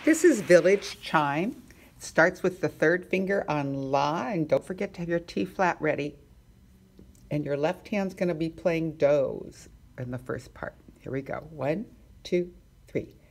This is village chime. It starts with the third finger on La, and don't forget to have your T flat ready. And your left hand's going to be playing do's in the first part. Here we go. 1, 2, 3.